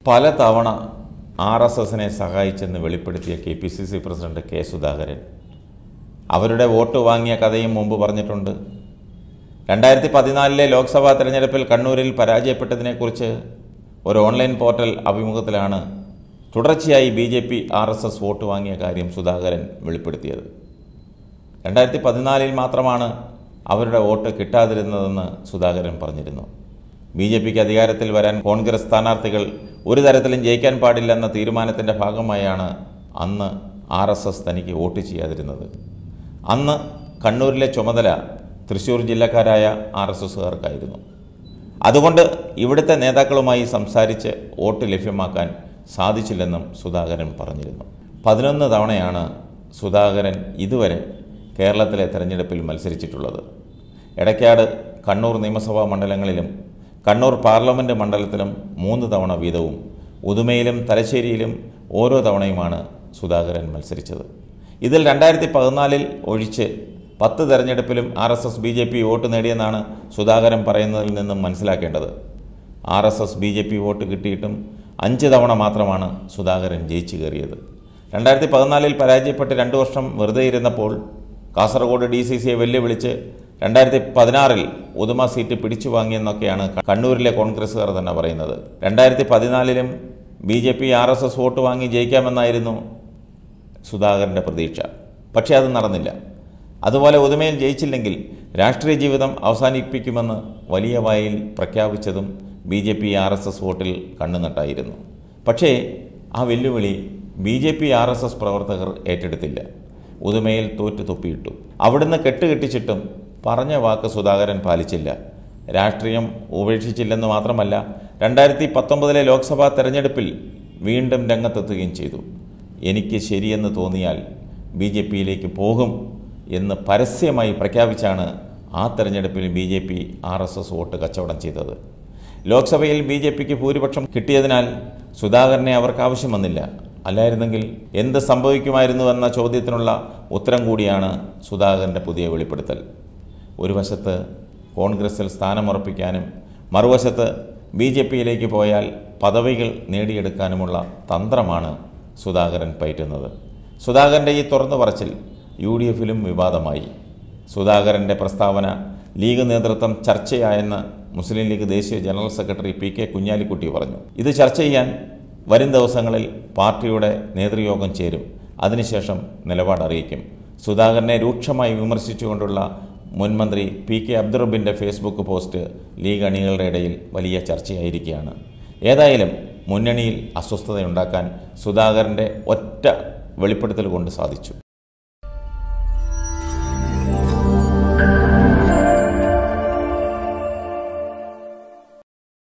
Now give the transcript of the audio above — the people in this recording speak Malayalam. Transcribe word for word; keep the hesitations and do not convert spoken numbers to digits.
പല തവണ ആർ എസ് എസിനെ സഹായിച്ചെന്ന് വെളിപ്പെടുത്തിയ K P C C president K Sudhakaran അവരുടെ വോട്ട് വാങ്ങിയ കഥയും മുമ്പ് പറഞ്ഞിട്ടുണ്ട്. രണ്ടായിരത്തി പതിനാലിലെ ലോക്സഭാ തെരഞ്ഞെടുപ്പിൽ കണ്ണൂരിൽ പരാജയപ്പെട്ടതിനെക്കുറിച്ച് ഒരു ഓൺലൈൻ പോർട്ടൽ അഭിമുഖത്തിലാണ് തുടർച്ചയായി B J P R S S vote വാങ്ങിയ കാര്യം സുധാകരൻ വെളിപ്പെടുത്തിയത്. രണ്ടായിരത്തി പതിനാലിൽ മാത്രമാണ് അവരുടെ വോട്ട് കിട്ടാതിരുന്നതെന്ന് സുധാകരൻ പറഞ്ഞിരുന്നു. ബി ജെ പിക്ക് അധികാരത്തിൽ വരാൻ കോൺഗ്രസ് സ്ഥാനാർത്ഥികൾ ഒരു തരത്തിലും ജയിക്കാൻ പാടില്ലെന്ന തീരുമാനത്തിൻ്റെ ഭാഗമായാണ് അന്ന് ആർ എസ് എസ് തനിക്ക് വോട്ട് ചെയ്യാതിരുന്നത്. അന്ന് കണ്ണൂരിലെ ചുമതല തൃശ്ശൂർ ജില്ലക്കാരായ ആർ എസ് എസുകാർക്കായിരുന്നു. അതുകൊണ്ട് ഇവിടുത്തെ നേതാക്കളുമായി സംസാരിച്ച് വോട്ട് ലഭ്യമാക്കാൻ സാധിച്ചില്ലെന്നും സുധാകരൻ പറഞ്ഞിരുന്നു. പതിനൊന്ന് തവണയാണ് സുധാകരൻ ഇതുവരെ കേരളത്തിലെ തെരഞ്ഞെടുപ്പിൽ മത്സരിച്ചിട്ടുള്ളത്. എടക്കാട്, കണ്ണൂർ നിയമസഭാ മണ്ഡലങ്ങളിലും കണ്ണൂർ പാർലമെൻറ്റ് മണ്ഡലത്തിലും മൂന്ന് തവണ വീതവും ഉദുമയിലും തലശ്ശേരിയിലും ഓരോ തവണയുമാണ് സുധാകരൻ മത്സരിച്ചത്. ഇതിൽ രണ്ടായിരത്തി പതിനാലിൽ ഒഴിച്ച് പത്ത് തെരഞ്ഞെടുപ്പിലും R S S B J P vote നേടിയെന്നാണ് സുധാകരൻ പറയുന്നതിൽ നിന്നും മനസ്സിലാക്കേണ്ടത്. R S S B J P vote കിട്ടിയിട്ടും അഞ്ച് തവണ മാത്രമാണ് സുധാകരൻ ജയിച്ചു കയറിയത്. രണ്ടായിരത്തി പതിനാലിൽ പരാജയപ്പെട്ട് രണ്ട് വർഷം വെറുതെ ഇരുന്നപ്പോൾ കാസർഗോഡ് ഡി സി സിയെ വെല്ലുവിളിച്ച് രണ്ടായിരത്തി പതിനാറിൽ ഉദുമ സീറ്റ് പിടിച്ചു വാങ്ങിയെന്നൊക്കെയാണ് കണ്ണൂരിലെ കോൺഗ്രസ്സുകാർ തന്നെ പറയുന്നത്. രണ്ടായിരത്തി പതിനാലിലും B J P R S S vote വാങ്ങി ജയിക്കാമെന്നായിരുന്നു സുധാകരൻ്റെ പ്രതീക്ഷ. പക്ഷേ അത് നടന്നില്ല. അതുപോലെ ഉദുമയിൽ ജയിച്ചില്ലെങ്കിൽ രാഷ്ട്രീയ ജീവിതം അവസാനിപ്പിക്കുമെന്ന് വലിയ വായിൽ പ്രഖ്യാപിച്ചതും B J P R S S വോട്ടിൽ കണ്ണുനട്ടായിരുന്നു. പക്ഷേ ആ വെല്ലുവിളി B J P R S S പ്രവർത്തകർ ഏറ്റെടുത്തില്ല. ഉദുമയിൽ തോറ്റു തുപ്പിയിട്ടു. അവിടുന്ന് കെട്ടുകെട്ടിച്ചിട്ടും പറഞ്ഞ വാക്ക് സുധാകരൻ പാലിച്ചില്ല. രാഷ്ട്രീയം ഉപേക്ഷിച്ചില്ലെന്ന് മാത്രമല്ല, രണ്ടായിരത്തി പത്തൊമ്പതിലെ ലോക്സഭാ തെരഞ്ഞെടുപ്പിൽ വീണ്ടും രംഗത്തെത്തുകയും ചെയ്തു. എനിക്ക് ശരിയെന്ന് തോന്നിയാൽ ബി ജെ പിയിലേക്ക് പോകും എന്ന് പരസ്യമായി പ്രഖ്യാപിച്ചാണ് ആ തെരഞ്ഞെടുപ്പിൽ B J P R S S vote കച്ചവടം ചെയ്തത്. ലോക്സഭയിൽ ബി ജെ പിക്ക് ഭൂരിപക്ഷം കിട്ടിയതിനാൽ സുധാകരനെ അവർക്ക് ആവശ്യം വന്നില്ല. അല്ലായിരുന്നെങ്കിൽ എന്ത് സംഭവിക്കുമായിരുന്നുവെന്ന ചോദ്യത്തിനുള്ള ഉത്തരം കൂടിയാണ് സുധാകരൻ്റെ പുതിയ വെളിപ്പെടുത്തൽ. ഒരു വശത്ത് കോൺഗ്രസിൽ സ്ഥാനമുറപ്പിക്കാനും മറുവശത്ത് ബി ജെ പിയിലേക്ക് പോയാൽ പദവികൾ നേടിയെടുക്കാനുമുള്ള തന്ത്രമാണ് സുധാകരൻ പയറ്റുന്നത്. സുധാകരൻ്റെ ഈ തുറന്നു പറച്ചിൽ യു ഡി എഫിലും വിവാദമായി. സുധാകരൻ്റെ പ്രസ്താവന ലീഗ് നേതൃത്വം ചർച്ചയായെന്ന് മുസ്ലിം ലീഗ് ദേശീയ general secretary P K Kunhalikutty പറഞ്ഞു. ഇത് ചർച്ച ചെയ്യാൻ വരും ദിവസങ്ങളിൽ പാർട്ടിയുടെ നേതൃയോഗം ചേരും. അതിനുശേഷം നിലപാടറിയിക്കും. സുധാകരനെ രൂക്ഷമായി വിമർശിച്ചുകൊണ്ടുള്ള മുൻമന്ത്രി പി കെ അബ്ദുറബിൻ്റെ ഫേസ്ബുക്ക് പോസ്റ്റ് ലീഗ് അണികളുടെ ഇടയിൽ വലിയ ചർച്ചയായിരിക്കുകയാണ്. ഏതായാലും മുന്നണിയിൽ അസ്വസ്ഥതയുണ്ടാക്കാൻ സുധാകരൻ്റെ ഒറ്റ വെളിപ്പെടുത്തൽ കൊണ്ട് സാധിച്ചു.